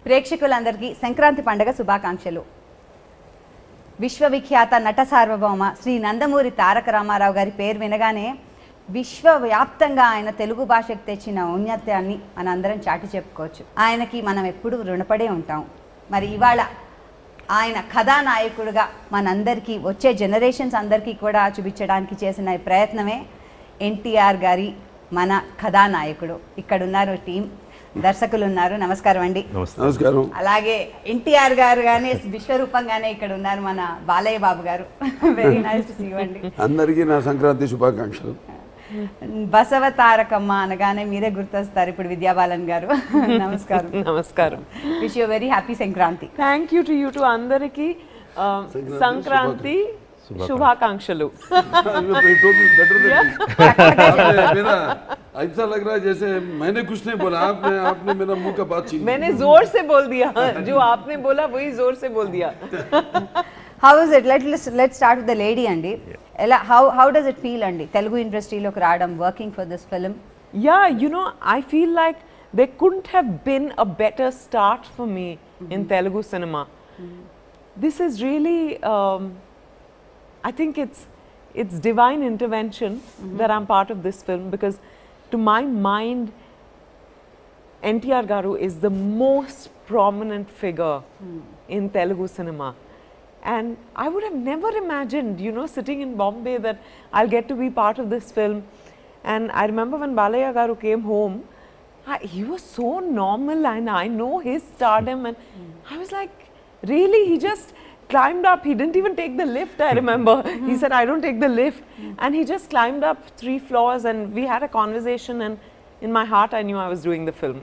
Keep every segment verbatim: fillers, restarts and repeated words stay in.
ప్రేక్షకులందరికీ సంక్రాంతి పండుగ శుభాకాంక్షలు. విశ్వవిఖ్యాత నట సార్వభౌమ శ్రీ నందమూరి తారక రామారావు గారి పేరు వినగానే విశ్వవ్యాప్తంగా ఆయన తెలుగు భాషకు తెచ్చిన ఔన్నత్యాన్ని మనందరం చాటి చెప్పుకోవచ్చు. ఆయనకి మనం ఎప్పుడూ రుణపడే ఉంటాం. మరి ఇవాళ ఆయన కథానాయకుడుగా మనందరికీ వచ్చే జనరేషన్స్ అందరికీ కూడా చూపించడానికి చేసిన ప్రయత్నమే ఎన్టీఆర్ గారి మన కథానాయకుడు. ఇక్కడ ఉన్నారు టీం, దర్శకులు ఉన్నారు. నమస్కారం అండి. నమస్కారం. అలాగే ఎన్టీఆర్ గారు గానే విశ్వరూపంగానే ఇక్కడ ఉన్నారు మన బాలయ్య బాబు గారు. Very nice to see you అండి. అందరికీ నా సంక్రాంతి శుభాకాంక్షలు. బసవ తారకమ్మ అనగానే మీరే గుర్తొస్తారు ఇప్పుడు విద్యాబాలన్ గారు. నమస్కారం. నమస్కారం. Wish you very happy Sankranti. Thank you to you too అందరికి సంక్రాంతి శుభాకాంక్షలు. ऐसा लग रहा है जैसे मैंने कुछ नहीं बोला, आपने आपने मेरा मुंह का बात छीन लिया. मैंने जोर से बोल दिया, जो आपने बोला वही जोर से बोल दिया. How is it? Let let's let's start with the lady andi. Ela how how does it feel andi? Telugu industry lo radam working for this film. Yeah, you know, I feel like there couldn't have been a better start for me mm-hmm. in Telugu cinema. Mm-hmm. This is really, um, I think it's it's divine intervention mm-hmm. that I'm part of this film, because to my mind, N T R Garu is the most prominent figure mm. in Telugu cinema. And I would have never imagined, you know, sitting in Bombay that I'll get to be part of this film. And I remember when Balayya Garu came home, I, he was so normal, and I know his stardom, and mm. I was like, really? He just climbed up. He didn't even take the lift, I remember. He said, I don't take the lift. Mm. And he just climbed up three floors, and we had a conversation, and in my heart, I knew I was doing the film.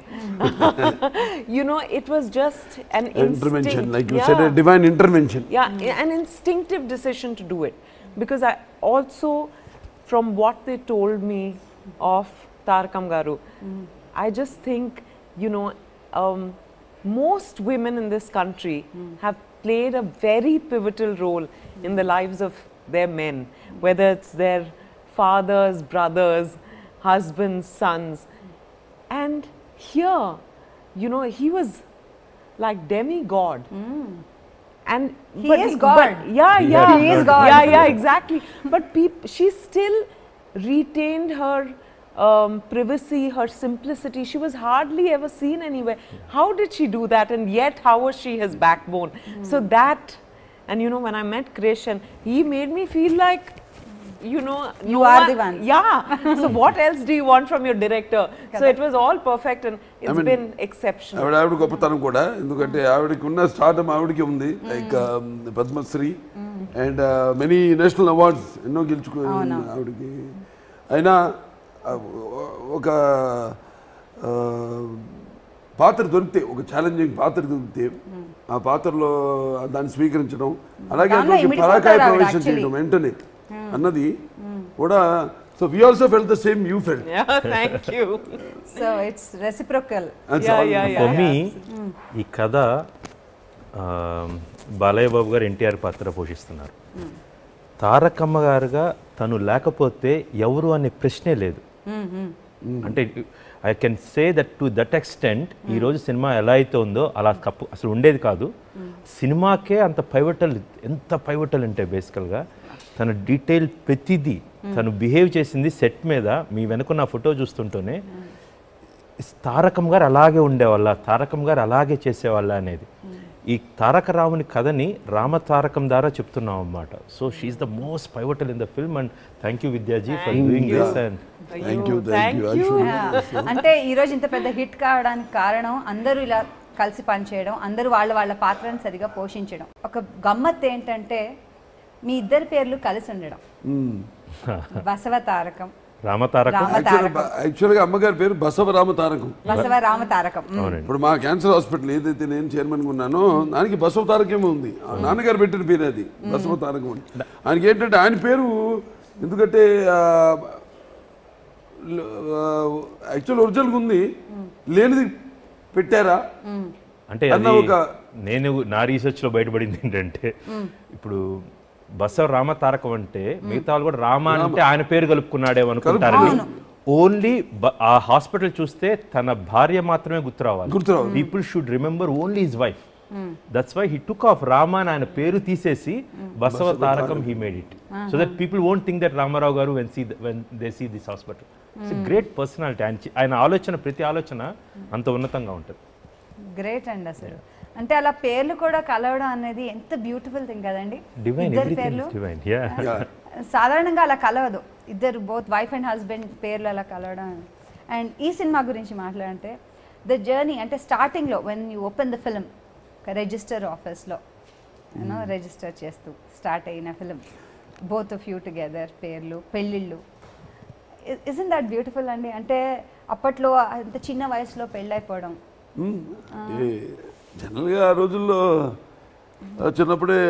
You know, it was just an intervention, instinct. like you yeah. said, a divine intervention. Yeah, mm. an instinctive decision to do it. Because I also, from what they told me of Tarakam Garu, mm. I just think, you know, um, most women in this country mm. have played a very pivotal role mm. in the lives of their men, whether it's their fathers, brothers, husbands, sons. And here, you know, he was like demigod. Mm. And he is God. But, yeah, yeah. He is God. Yeah, yeah, exactly. But peop- she still retained her um, privacy, her simplicity. She was hardly ever seen anywhere. How did she do that? And yet, how was she his backbone? Mm. So that, and you know, when I met Krish, and he made me feel like, you know, you no are one, the one. Yeah. So what else do you want from your director? So it was all perfect, and it's I mean, been exceptional. ఆవిడ ఆవిడ గొప్పతనం కూడా, ఎందుకంటే ఆవిడకి ఉన్న stardom ఆవిడకి ఉంది. Like Padma Shri and many national awards ఎన్నో గెలుచుకుని ఆవిడకి. అయినా ఒక పాత్ర దొరికితే, ఒక ఛాలెంజింగ్ పాత్ర దొరికితే ఆ పాత్రలో దాన్ని స్వీకరించడం, అలాగే అందులోకి పరాకాయ ప్రవేశం చేయడం వెంటనే అన్నది కూడా. So we also felt the same you felt. Yeah, thank you. So it's reciprocal. Yeah, yeah, yeah. For me, ఈ కథ బాలయ్య బాబు గారు ఎన్టీఆర్ పాత్ర పోషిస్తున్నారు. తారకమ్మ గారుగా తను లేకపోతే ఎవరు అనే ప్రశ్నే లేదు. అంటే I can say that to that extent ఈరోజు సినిమా ఎలా అయితే ఉందో అలా కప్పు అసలు ఉండేది కాదు. సినిమాకే అంత పైవటల్, ఎంత పైవటల్ అంటే బేసికల్గా తన డీటెయిల్ ప్రతిదీ తను బిహేవ్ చేసింది సెట్ మీద. మీ వెనుక నా ఫోటో చూస్తుంటేనే తారకం గారు అలాగే ఉండేవాళ్ళ, తారకం గారు అలాగే చేసేవాళ్ళ అనేది. ఈ తారక రాముని కథని రామ తారకం ద్వారా చెప్తున్నాం అన్నమాట. So she's the most pivotal in the film, and thank you Vidyaji for doing this. And thank you thank you. అంటే ఈరోజు ఇంత పెద్ద హిట్ కావడానికి కారణం అందరూ ఇలా కలిసి పనిచేయడం, అందరూ వాళ్ళ వాళ్ళ పాత్రను సరిగా పోషించడం. ఒక గమ్మత్ ఏంటంటే మీ ఇద్దరి పేర్లు కలిసి ఉండడం. బసవ తారకం, రామతారకం. యాక్చువల్గా అమ్మగారి పేరు బసవ రామతారకం. బసవ రామతారకం. ఇప్పుడు మా క్యాన్సర్ హాస్పిటల్ ఏదైతే నేను చైర్మన్ ఉన్నానో దానికి బసవ తారకమే ఉంది. నాన్నగారు పెట్టిన పేరు అది బసవ తారకం అని. ఆయనకి ఏంటంటే ఆయన పేరు, ఎందుకంటే యాక్చువల్ ఒరిజినల్గా ఉంది, లేనిది పెట్టారా అంటే నేను నా రీసెర్చ్లో బయటపడింది ఏంటంటే, ఇప్పుడు బసవ రామ తారకం అంటే మిగతా వాళ్ళు కూడా రామ అంటే ఆయన పేరు కలుపుకున్నాడేమో అనుకుంటారని ఓన్లీ ఆ హాస్పిటల్ చూస్తే తన భార్య మాత్రమే గుర్తు రావాలి. గుర్తు రావాలి. People should remember only his wife. That's why he took off Rama అని ఆయన పేరు తీసేసి Basava Tarakam he made it, so that people won't think that Ramarao garu when see when they see this hospital. It's great personality. ఆయన ఆయన ఆలోచన, ప్రతి ఆలోచన అంత ఉన్నతంగా ఉంటుంది. గ్రేట్ అండి అసలు. అంటే అలా పేర్లు కూడా కలవడం అనేది ఎంత బ్యూటిఫుల్ థింగ్ కదండి. డివైన్, ఇద్దరు ఎవ్రీథింగ్ పేర్లు ఇస్ డివైన్. యా, సాధారణంగా అలా కలవదు. ఇద్దరు బోత్ వైఫ్ అండ్ హస్బెండ్ పేర్లు అలా కలవడం. అండ్ ఈ సినిమా గురించి మాట్లాడంటే ద జర్నీ, అంటే స్టార్టింగ్లో when you open the film register ఆఫీస్లో యూనో రిజిస్టర్ చేస్తూ స్టార్ట్ అయిన film, both of you together, పేర్లు, పెళ్ళిళ్ళు. ఇజంట్ దట్ బ్యూటిఫుల్ అండి? అంటే అప్పట్లో అంత చిన్న వయసులో పెళ్ళైపోవడం. జనరల్గా ఆ రోజుల్లో చిన్నప్పుడే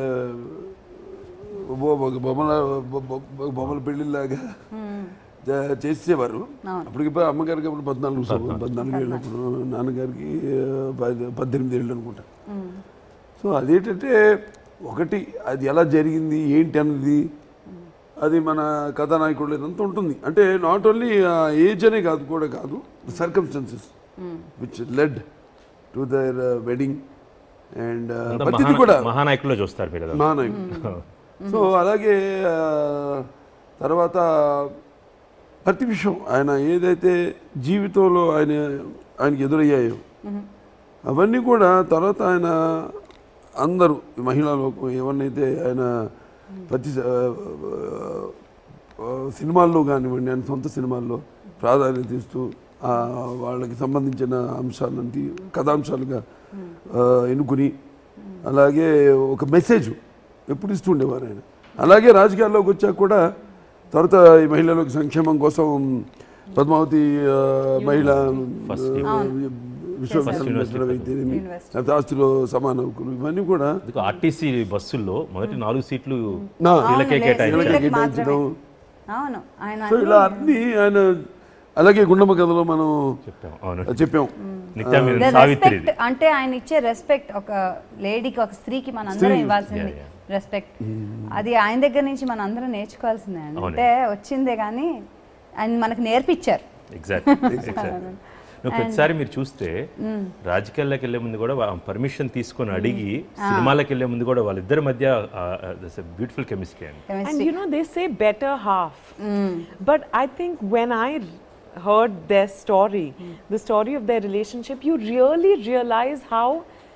బొమ్మల బొమ్మల పెళ్ళిళ్ళలాగా చేసేవారు. అప్పటికి అమ్మగారికి అప్పుడు పద్నాలుగు పద్నాలుగు ఏళ్ళప్పుడు, నాన్నగారికి పద్దెనిమిది ఏళ్ళు అనుకుంటా. సో అదేంటంటే ఒకటి అది ఎలా జరిగింది ఏంటి అన్నది అది మన కథానాయకుడు అంతా ఉంటుంది. అంటే నాట్ ఓన్లీ ఏజ్ అనే కాదు కూడా కాదు, circumstances which led to their wedding and ప్రతిదీ కూడా మహానాయకుల్లో చూస్తారు మీరు. మహానాయకుడు. సో అలాగే తర్వాత ప్రతి విషయం ఆయన ఏదైతే జీవితంలో ఆయన ఆయనకి ఎదురయ్యాయో అవన్నీ కూడా తర్వాత ఆయన అందరూ మహిళా లోకం ఎవరినైతే ఆయన ప్రతి సినిమాల్లో కానివ్వండి, ఆయన సొంత సినిమాల్లో ప్రాధాన్యత ఇస్తూ వాళ్ళకి సంబంధించిన అంశాలంటి కథాంశాలుగా ఎన్నుకుని అలాగే ఒక మెసేజ్ ఎప్పుడు ఇస్తుండేవారు ఆయన. అలాగే రాజకీయాల్లోకి వచ్చాక కూడా తర్వాత ఈ మహిళలకు సంక్షేమం కోసం పద్మావతి మహిళా విశ్వవిద్యాలయం, ఆస్తిలో సమాన హక్కులు, ఇవన్నీ కూడా ఆర్టీసీ బస్సుల్లో మొదటి నాలుగు సీట్లు కేటాయించడం. సో ఇలా అన్ని ఆయన. అలాగే గుండమ్మ కథలో మనం చెప్పాం. అంటే ఆయన ఇచ్చే రెస్పెక్ట్ ఒక లేడీకి, ఒక స్త్రీకి మన అందరం ఇవ్వాల్సింది రెస్పెక్ట్. అది ఆయన దగ్గర నుంచి మనం అందరం నేర్చుకోవాల్సిందే. అంటే వచ్చిందే కానీ ఆయన మనకు నేర్పించారు. ప్రతిసారి మీరు చూస్తే రాజకీయాల్లోకి వెళ్లే ముందు కూడా పర్మిషన్ తీసుకొని అడిగి సినిమాలకు వెళ్లే ముందు కూడా వాళ్ళిద్దరి మధ్య బ్యూటిఫుల్ కెమిస్ట్రీ అండి. And you know, they say better half. Mm. But I think when I heard their story, mm. the story of their relationship, you really realize how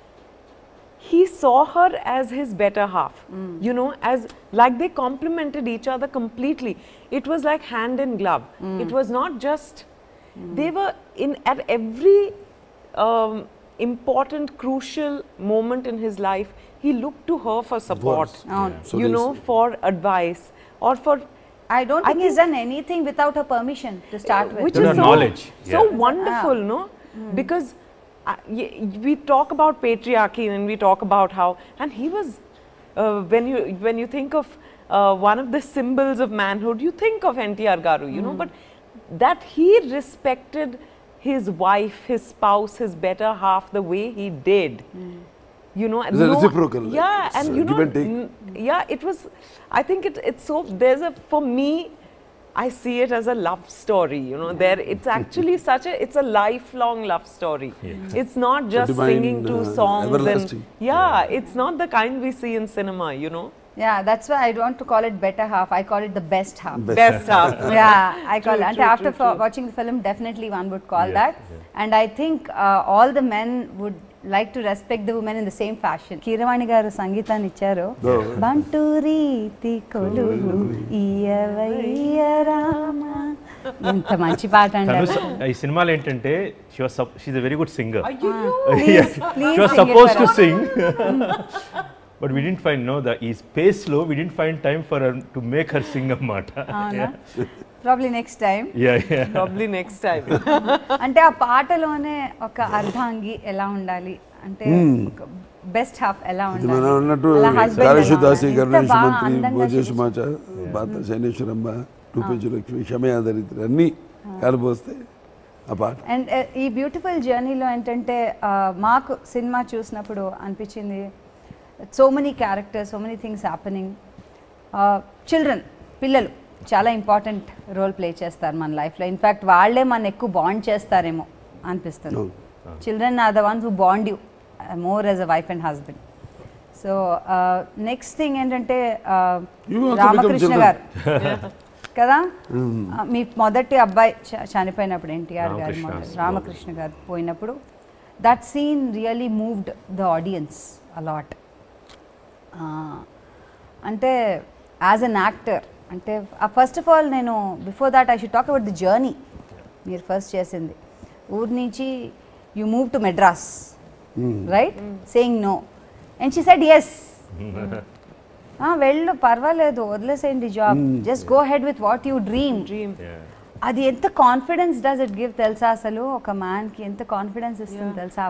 he saw her as his better half. Mm. You know, as like they complemented each other completely. It was like hand in glove. Mm. It was not just mm. they were in at every um, important crucial moment in his life, he looked to her for support. Oh. Yeah. So you know, for advice or for I don't think I he's done anything without her permission to start with. Which is so, knowledge. So yeah. wonderful, yeah. no? Mm. Because uh, we talk about patriarchy and we talk about how, and he was, uh, when you when you think of uh, one of the symbols of manhood, you think of N T R Garu, you mm. know, but that he respected his wife, his spouse, his better half the way he did. Mm. You know, it's no, reciprocal. Yeah, like and you know, yeah, it was. I think it, it's so. There's a for me, I see it as a love story. You know, there it's actually such a. It's a lifelong love story. Yeah. It's not just divine, singing two uh, songs and yeah, yeah, it's not the kind we see in cinema. You know. Yeah, that's why I don't want to call it better half. I call it the best half. Best, best half. Yeah, I call true, it. And true, after true, true. watching the film, definitely one would call yeah, that. Yeah. And I think uh, all the men would like to respect the women in the same fashion. Keeravani garu సంగీతాన్ని ఇచ్చారు. బంటు రీతి కొలువు ఇయవయ్య రామ. ఎంత మంచి పాట అండి. ఈ సినిమాలో ఏంటంటే she was she's a very good singer. Please, please she was supposed to sing. But we didn't find no the ఈ space లో we didn't find time for her to make her sing అన్నమాట. Probably next time. Yeah, yeah. Probably next time. అంటే ఆ పాటలోనే ఒక అర్ధాంగి ఎలా ఉండాలి అంటే బెస్ట్ హాఫ్ ఎలా ఉండాలి. మనం అన్నట్టు కాళేశ్వరదాసి గణేష్ మంత్రి భోజేశమాచ బాత శనేశ్వరమ్మ రూపేజు లక్ష్మి క్షమయాదరిత్రి అన్నీ కలబోస్తాయి ఆ పాట. అండ్ ఈ బ్యూటిఫుల్ జర్నీలో ఏంటంటే మాకు సినిమా చూసినప్పుడు అనిపించింది so many characters, so many things happening. Children, పిల్లలు చాలా ఇంపార్టెంట్ రోల్ ప్లే చేస్తారు మన లైఫ్లో. ఇన్ఫ్యాక్ట్ వాళ్ళే మన ఎక్కువ బాండ్ చేస్తారేమో అనిపిస్తుంది. Children are the ones who bond you more as a wife and husband. So next thing ఏంటంటే రామకృష్ణ గారు కదా, మీ మొదటి అబ్బాయి చనిపోయినప్పుడు ఎన్టీఆర్ గారు రామకృష్ణ గారు పోయినప్పుడు that scene really moved the audience a lot. అంటే యాజ్ అన్ యాక్టర్ అంటే ఫస్ట్ ఆఫ్ ఆల్ నేను before that I should talk about the journey. మీరు ఫస్ట్ చేసింది ఊరి నుంచి you move to Madras, right, saying no and she said yes. వెళ్ళు, పర్వాలేదు, వదిలేసేయండి job, just go ahead with what you dream. Dream అది ఎంత కాన్ఫిడెన్స్ డస్ ఇట్ గివ్ తెలుసా? అసలు ఒక మ్యాన్ కి ఎంత కాన్ఫిడెన్స్ ఇస్తుంది తెలుసా?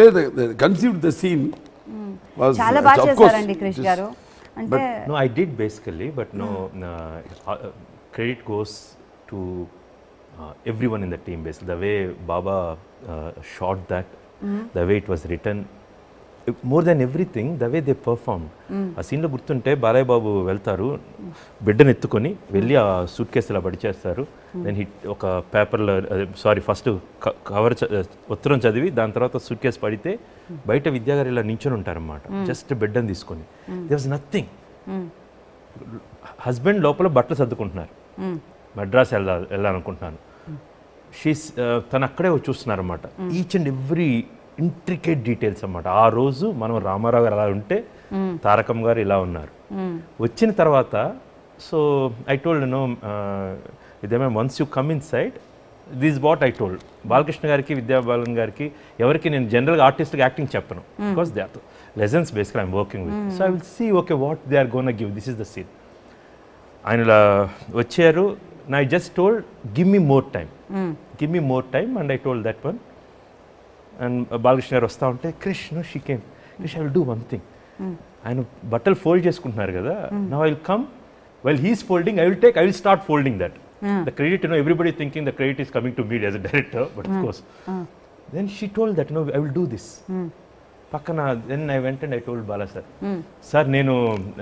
చాలా బాగా చేశారండి క్రిష్ గారు. అంటే no, I did basically, but no, uh, credit goes to uh, everyone in the team basically. The way Baba uh, shot that, mm. the way it was written, more than everything, the way they performed. ఆ సీన్లో గుర్తుంటే బాలయ్య బాబు వెళ్తారు, బిడ్డను ఎత్తుకొని వెళ్ళి ఆ suit case ఇలా పడిచేస్తారు. Then hit ఒక పేపర్లో, సారీ ఫస్ట్ కవర్ ఉత్తరం చదివి దాని తర్వాత సూట్ కేసు పడితే బయట విద్యాగారు ఇలా నించొని ఉంటారన్నమాట, జస్ట్ బిడ్డను తీసుకొని. There was nothing. హస్బెండ్ లోపల బట్టలు సర్దుకుంటున్నారు, మద్రాస్ వెళ్ళా వెళ్ళాలనుకుంటున్నాను. షీస్ తను అక్కడే చూస్తున్నారన్నమాట, each and every intricate details అన్నమాట. ఆ రోజు మనం రామారావు గారు అలా ఉంటే తారకమ్మ గారు ఇలా ఉన్నారు. వచ్చిన తర్వాత so I told no Vidya once you come inside this what I told Balakrishna గారికి, విద్యా బాలన్ గారికి, ఎవరికి నేను జనరల్గా ఆర్టిస్ట్కి యాక్టింగ్ చెప్పను, బికాస్ దే ఆర్ లెజన్స్ బేసిక్గా I'm working with. So I will see okay what they are gonna give, this is the scene. ఆయన ఇలా వచ్చారు, I just told give me more time, give me more time and I told that one. And Balakrishna garu వస్తూ ఉంటే Krish no she came, Krish I will do one thing. ఆయన బట్టలు fold చేసుకుంటున్నారు కదా, now I will come while he's folding, I will take, I will start folding that. The credit, you know, everybody thinking the credit is coming to me as a director, but of course. Then she told that, you know, I will do this. Pakkana, then I went and I told Bala sir, sir, nenu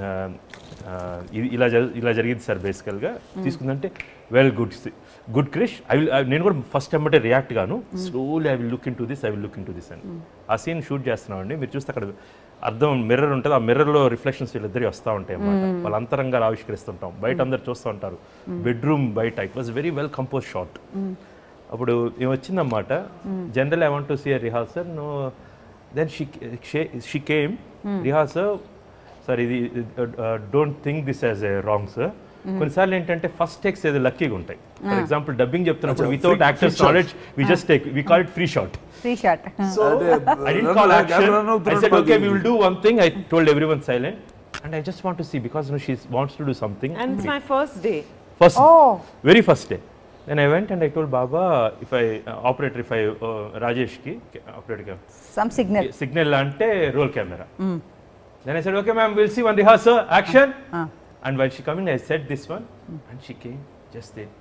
ila ila jarigindi sir basically ga teeskundante, well good good Krish, I will nenu kuda first time ate react gaanu, slowly I will look into this, I will look into this and aa scene shoot చేస్తున్నామండి. మీరు చూస్తే అక్కడ అర్థం mirror ఉంటుంది, ఆ మిర్రర్లో reflections వీళ్ళిద్దరి వస్తూ ఉంటాయి అన్నమాట. వాళ్ళ అంతరంగాలు ఆవిష్కరిస్తుంటాం, బయట అందరు చూస్తూ ఉంటారు, బెడ్రూమ్ బయట. It was very well compose shot. అప్పుడు ఏమి వచ్చిందన్నమాట, general I want to see rehearsal, no then she she came rehearsal, sir ఇది don't think this as a wrong sir. కొన్నిసార్లు ఏంటంటే ఫస్ట్ టేక్స్ ఏదో లక్కీగా ఉంటాయి. ఫర్ ఎగ్జాంపుల్ డబ్బింగ్ చెప్తున్నప్పుడు without actors knowledge we just take, we call it free shot. Free shot. So I didn't call action. I said, okay, we will do one thing. I told everyone silent, and I just want to see because you know she wants to do something. And it's my first day. First, oh, very first day. Then I went and I told Baba, if I uh, operator, if I uh, Rajesh ki operator ki some signal, signal ante roll camera. Mm. Then I said, okay, ma'am, we'll see one rehearsal, action. Uh. And while she coming, I said this one, mm. and she came just there.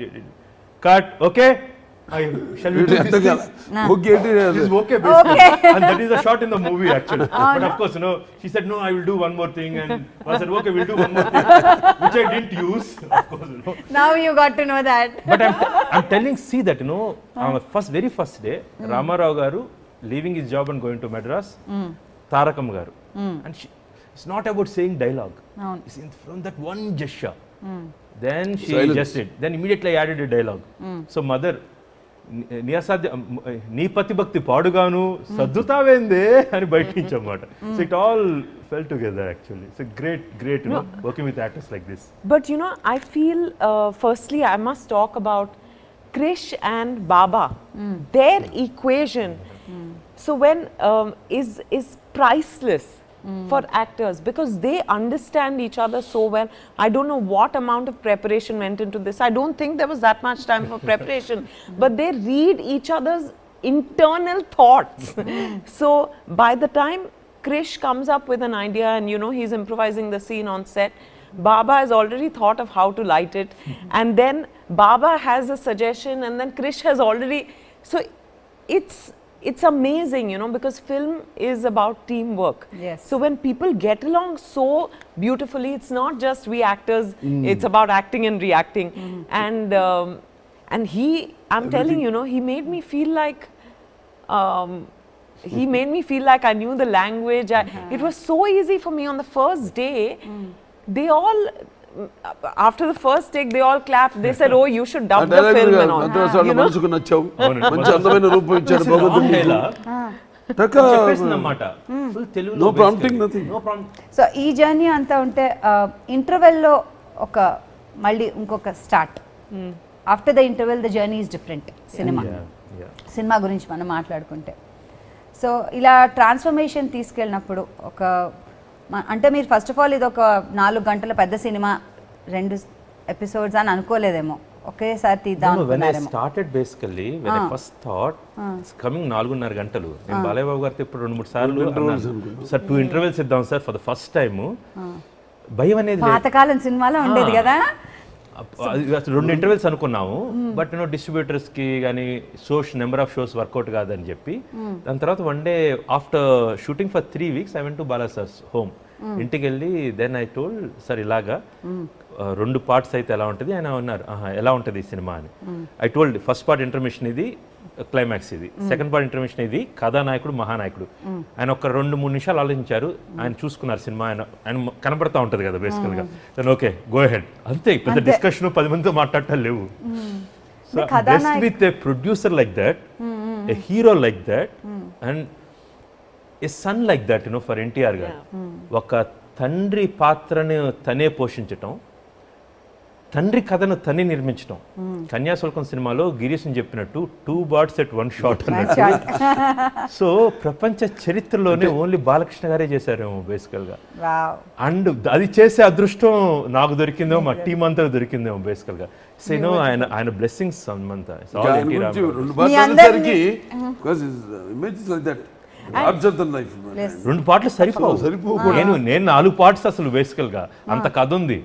Cut, okay. I shall we do this? No. Okay, this is okay, basically. Okay. And that is a shot in the movie actually. Oh, but no. Of course, you know, she said no, I will do one more thing, and I said okay, we'll do one more thing, which I didn't use, of course, you know. Now you got to know that. But I'm, I'm telling, see that, you know, on first very first day, mm. Ramarao garu leaving his job and going to Madras, mm. Tarakam garu, mm. and she, it's not about saying dialogue. No. It's in, from that one gesture. Mm. Then she Silence. just did. Then immediately I added a dialogue. Mm. So mother, నీ అసాధ్య నీ పతిభక్తి పాడుగాను సర్దుతావేందే అని బయట నుంచి అన్నమాట. So it all fell together actually. It's great great you know working with actors like this. But you know I feel firstly I must talk about Krish and Baba, mm. their mm. equation mm. so when um, is is priceless mm. for actors because they understand each other so well. I don't know what amount of preparation went into this. I don't think there was that much time for preparation, but they read each other's internal thoughts. So by the time Krish comes up with an idea and you know he's improvising the scene on set, Baba has already thought of how to light it, and then Baba has a suggestion, and then Krish has already. So it's it's amazing, you know, because film is about teamwork. Yes. So when people get along so beautifully, it's not just we actors, it's about acting and reacting. And um, and he, I'm telling you, know, he made me feel like, um, he made me feel like I knew the language. I, it was so easy for me on the first day. They all, after the first take, they all clapped. They said, "Oh, you should dub the film and all." వాళ్ళ మనసుకు నచ్చావు, మంచి అందమైన రూపం ఇచ్చాడు భగవంతుడు. చెప్పేసిందన్నమాట. Full తెలుగులో No prompting, nothing. No prompting. సో ఈ జర్నీ అంతా ఉంటే ఇంటర్వెల్లో ఒక మళ్ళీ ఇంకొక start. After the interval the journey is different. Cinema cinema గురించి మనం మాట్లాడుకుంటే, సో ఇలా ట్రాన్స్ఫర్మేషన్ తీసుకెళ్ళినప్పుడు ఒక అంటే మీరు ఫస్ట్ ఆఫ్ ఆల్ ఇది ఒక నాలుగు గంటల పెద్ద సినిమా, రెండు ఎపిసోడ్స్ అని అనుకోలేదేమో, ఒకేసారి తీద్దాం అనుకున్నారేమో. Started basically when I first thought it's coming నాలుగున్నర గంటలు. నేను బాలయ్య బాబు గారితో ఇప్పుడు రెండు మూడు సార్లు సార్ టూ ఇంటర్వెల్స్ ఇద్దాం sir for the first time. భయం అనేది పాతకాలం సినిమాలో ఉండేది కదా, రెండు ఇంటర్వెల్స్ అనుకున్నాము. బట్ యూనో డిస్ట్రిబ్యూటర్స్ కి కానీ shows number of shows work out కాదని చెప్పి దాని తర్వాత one day after shooting for three weeks I went to Bala sir's home. ఇంటికి వెళ్ళి దెన్ ఐ టోల్డ్ సార్ ఇలాగా రెండు పార్ట్స్ అయితే ఎలా ఉంటుంది, ఆయన ఉన్నారు ఎలా ఉంటుంది ఈ సినిమా అని. I told first part intermission ఇది, క్లైమాక్స్ ఇది, సెకండ్ పార్ట్ ఇంటర్మిషన్ ఇది, కథానాయకుడు మహానాయకుడు. ఆయన ఒక రెండు మూడు నిమిషాలు ఆలోచించారు, ఆయన చూసుకున్నారు సినిమా, ఆయన ఆయన కనపడతా ఉంటుంది కదా బేసికల్ గా. దెన్ ఓకే గో హెడ్, అంతే. పెద్ద డిస్కషన్ పది మందితో మాట్లాడటం లేవు. So just with a producer like that, a hero like that, and a son like that, you know for NTR garu. ఒక తండ్రి పాత్రను తనే పోషించటం, తండ్రి కథను తనే నిర్మించడం. కన్యాశుల్కం సినిమాలో గిరీష్ చెప్పినట్టు two birds at one shot అన్నట్టు. సో ప్రపంచ చరిత్రలోనే ఓన్లీ బాలకృష్ణ గారే చేశారేమో బేసికల్ గా. అండ్ అది చేసే అదృష్టం నాకు దొరికిందేమో, మా టీం అంతా దొరికిందేమో బేసికల్ గా. సో యూనో ఆయన ఆయన బ్లెస్సింగ్స్ అంతా. రెండు పాటలు సరిపోవు. నేను నేను నాలుగు పార్ట్స్ అసలు బేసికల్ గా అంత కథ ఉంది.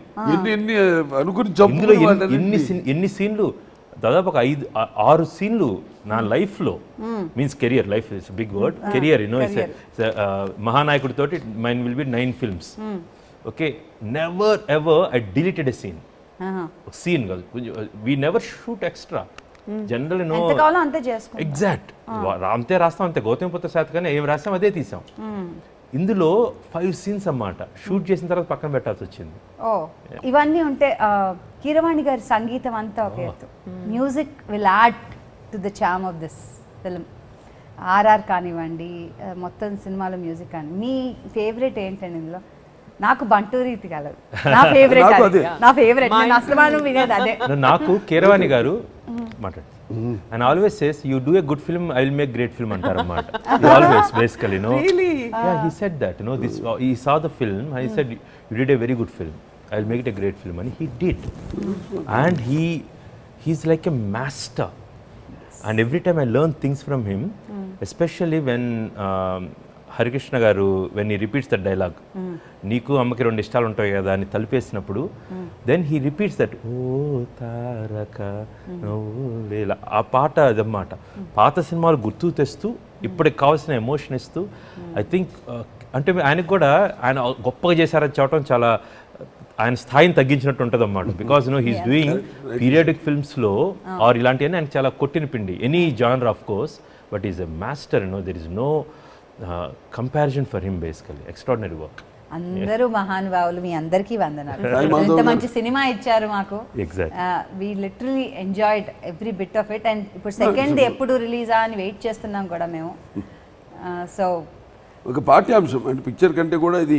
ఇందులో ఎన్ని ఎన్ని సీన్లు, దాదాపు ఒక ఐదు ఆరు సీన్లు నా లైఫ్ లో, means career, life is big word, career you know is మహానాయకుడి తోటి mine will be nine films. Okay, never ever I deleted a scene. Scene కాదు, we never shoot extra. General no exact అంతే రాస్తాం, అంతే గౌతమిపుత్ర శాతకాన్ని ఏం రాస్తాం అదే తీసాం. ఇందులో ఫైవ్ సీన్స్ అన్నమాట షూట్ చేసిన తర్వాత పక్కన పెట్టాల్సి వచ్చింది. ఓ ఇవన్నీ ఉంటే కీరవాణి గారి సంగీతం అంతా ఒక ఎత్తు, music will add to the charm of this film. RR కానివ్వండి, మొత్తం సినిమాలో మ్యూజిక్ కానీ మీ ఫేవరెట్ ఏంటండి ఇందులో? నాకు బంటూరీతి కలదు నా ఫేవరెట్, నా ఫేవరెట్, నేను అసలు వినేది అదే. నాకు కీరవాణి గారు మాట్లాడు and always says you do a good film, I will make great film antaru annamata. He always basically, you know, really yeah, he said that, you know, this uh, he saw the film and he said you did a very good film, I will make it a great film, and he did. And he he's like a master, and every time I learn things from him, especially when um, Harikrishna garu when he repeats that dialogue, నీకు అమ్మకి రెండు ఇష్టాలు ఉంటాయి కదా అని తలిపేసినప్పుడు, then he repeats that ఓ తారక లేలా, ఆ పాట అదన్నమాట. పాత సినిమాలు గుర్తు తెస్తూ ఇప్పటికి కావాల్సిన ఎమోషన్ ఇస్తూ, ఐ థింక్ అంటే ఆయనకు కూడా ఆయన గొప్పగా చేశారని చెప్పడం చాలా ఆయన స్థాయిని తగ్గించినట్టు ఉంటుంది అన్నమాట. Because you know he's doing periodic ఫిల్మ్స్లో ఆర్ ఇలాంటివన్నీ ఆయన చాలా కొట్టిన పిండి, any genre of course, but is a master, you know there is no comparison for him basically. Extraordinary work. అందరూ మహానుభావులు, మీ అందరికీ వందనాలు. ఇంత మంచి సినిమా ఇచ్చారు మాకు. We literally enjoyed every bit of it. And ఇప్పుడు సెకండ్ ఎప్పుడు రిలీజా అని వెయిట్ చేస్తున్నాం కూడా మేము. సో ఒక పాఠ్యాంశం అంటే పిక్చర్ కంటే కూడా ఇది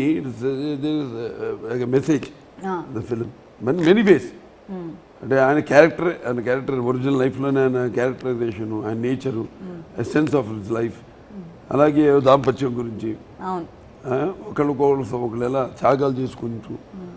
message the film many ways. అంటే ఆయన క్యారెక్టర్, ఆయన క్యారెక్టర్ ఒరిజినల్ లైఫ్లోనే ఆయన క్యారెక్టరైజేషను, ఆయన nature, essence of his life, అలాగే దాంపత్యం గురించి, ఒకళ్ళకొకళ్ళు ఒకళ్ళు ఎలా త్యాగాలు చేసుకుంటూ,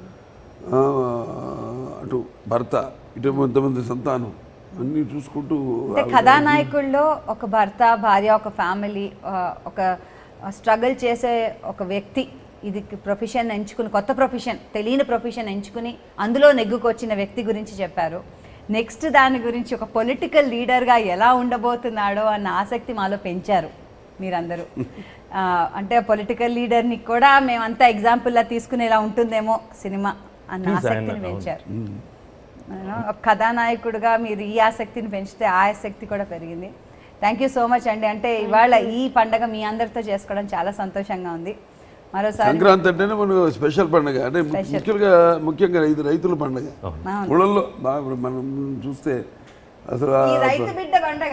అటు భర్త ఇటు ఎంతమంది సంతానం అన్నీ చూసుకుంటూ. కథానాయకుల్లో ఒక భర్త, భార్య, ఒక ఫ్యామిలీ, ఒక స్ట్రగుల్ చేసే ఒక వ్యక్తి, ఇది ప్రొఫెషన్ ఎంచుకుని, కొత్త ప్రొఫెషన్, తెలియని ప్రొఫెషన్ ఎంచుకుని అందులో నెగ్గుకొచ్చిన వ్యక్తి గురించి చెప్పారు. నెక్స్ట్ దాని గురించి ఒక పొలిటికల్ లీడర్గా ఎలా ఉండబోతున్నాడో అన్న ఆసక్తి మాలో పెంచారు. మీరందరూ ఆ, అంటే పొలిటికల్ లీడర్ని కూడా మేమంతా ఎగ్జాంపుల్లా తీసుకునేలా ఉంటుందేమో సినిమా అన్న Please, ఆసక్తిని ఆయన- పెంచారు. You know, ఒక కథానాయకుడిగా మీరు ఈ ఆసక్తిని పెంచితే ఆ ఆసక్తి కూడా పెరిగింది. థ్యాంక్ యూ సో మచ్ అండి. అంటే ఇవాళ ఈ పండగ మీ అందరితో చేసుకోవడం చాలా సంతోషంగా ఉంది. మరోసారి సంక్రాంతి అంటేనే మనకు స్పెషల్ పండుగ, అంటే ము- Special. ముఖ్యంగా ముఖ్యంగా ఇది రైతుల పండుగ. అవును. ఊళ్ళల్లో బాగా ఇప్పుడు మనం చూస్తే అసలు ఆ ఈ రైతు బిడ్డ పండగ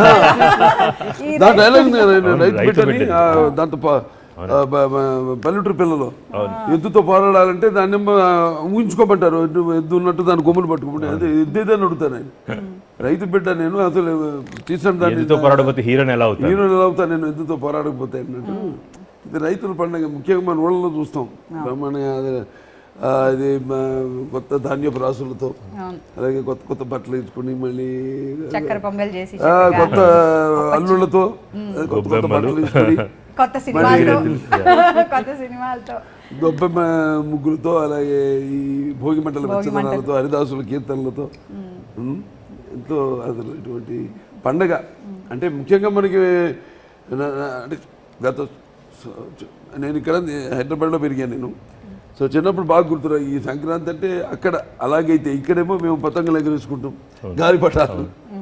ఈ దాని రైతు- డైలాగ్ ఉంది కదా, నేను రైతు రైతు బిడ్డని బిడ్డని. ఆ, దాంతో ప- ఆ, బ- బ- పల్లెటూరు పిల్లలు ఎద్దుతో పోరాడాలంటే దాన్ని ఏమో, ఆ, ఊహించుకోమంటారు, ఎద్దు ఎద్దు ఉన్నట్టు దాన్ని కొమ్ములు పట్టుకుంటే అదే ఎద్దు ఏదని అడుగుతాను ఆయన. రైతు బిడ్డ నేను అసలు తీసాను దాన్ని, ఎదుతో పోరాడబోతే హీరోని ఎలా అవుతారు? హీరోని ఎలా అవుతా నేను ఎద్దుతో పోరాడకపోతే అన్నట్టు. ఇది రైతుల పండుగ ముఖ్యంగా మన ఊళ్ళలో చూస్తాం బ్రహ్మాండంగా. అది ఆ, ఇది మా కొత్త ధాన్యపు రాసులతో, అవును. అలాగే కొత్త కొత్త బట్టలు ఇచ్చుకుని మళ్ళీ చక్కెర పొంగల్ చేసి ఆ, కొత్త అల్లుళ్ళతో కొత్త కొత్త గొబ్బెమ్మలు. బట్టలు ఇచ్చుకుని కొత్త సినిమాలతో కొత్త సినిమాలతో గొబ్బెమ్మ ముగ్గులతో, అలాగే ఈ భోగి మంటల భోగి వెచ్చదనాలతో, హరిదాసుల కీర్తనలతో ఉమ్, ఎంతో అసలు ఇటువంటి పండగ. అంటే ముఖ్యంగా మనకి నా- నా- అంటే గత స- చ- నేను ఇక్కడ హైదరాబాద్లో పెరిగాను నేను. సో చిన్నప్పుడు బాగా గుర్తురా ఈ సంక్రాంతి అంటే అక్కడ అలాగైతే ఇక్కడేమో మేము పతంగులు ఎగరేసుకుంటాం, గాలిపటాలు,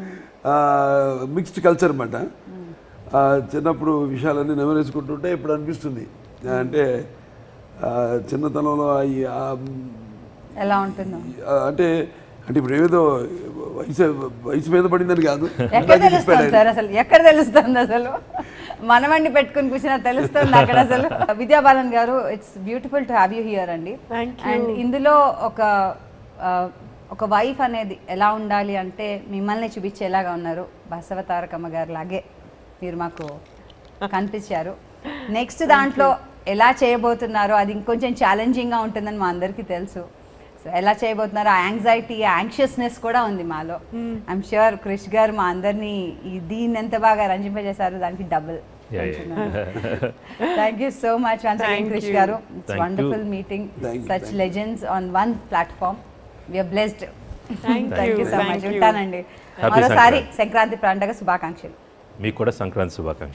మిక్స్డ్ కల్చర్ అన్నమాట. ఆ, చిన్నప్పుడు విషయాలన్నీ నెమరేసుకుంటుంటే ఇప్పుడు అనిపిస్తుంది అంటే ఆ, చిన్నతనంలో ఈ ఆ, ఎలా ఉంటుందో ఆ, అంటే అంటే ఇప్పుడు ఏదో వయసు వయసు మీద పడిందని కాదు, ఎక్కడ తెలుస్తుంది సార్ అసలు ఎక్కడ తెలుస్తుంది అసలు మనమండి పెట్టుకుని కూర్చున్నా తెలుస్తుంది అక్కడ అసలు. Vidya Balan garu, it's beautiful to have you here అండి. Thank you. అండ్ ఇందులో ఒక ఆ, ఒక వైఫ్ అనేది ఎలా ఉండాలి అంటే మిమ్మల్ని చూపించేలాగా ఉన్నారు. బసవ తారకమ్మ గారు లాగే మీరు మాకు కనిపించారు. నెక్స్ట్ దాంట్లో ఎలా చేయబోతున్నారో అది ఇంకొంచెం ఛాలెంజింగ్గా ఉంటుందని మా అందరికీ తెలుసు. సో ఎలా చేయబోతున్నారు, ఆ యాంగ్జైటీ, ఆ యాంగ్షియస్నెస్ కూడా ఉంది మాలో. ఐఎమ్ ష్యూర్ క్రిష్ గారు మా అందరినీ ఈ దీన్ని ఎంత బాగా రంజింపజేశారు దానికి double. Yeah, yeah. Thank you so much once again Thank Krish you. Garu. It's Thank you. Wonderful meeting Thank you, such thank you. Legends on one platform. We're blessed. Thank thank you, you so thank much. you. ఉంటానండి. Happy మరోసారి Sankranti. Sankranti పండుగ శుభాకాంక్షలు. మీకు కూడా సంక్రాంతి శుభాకాంక్షలు.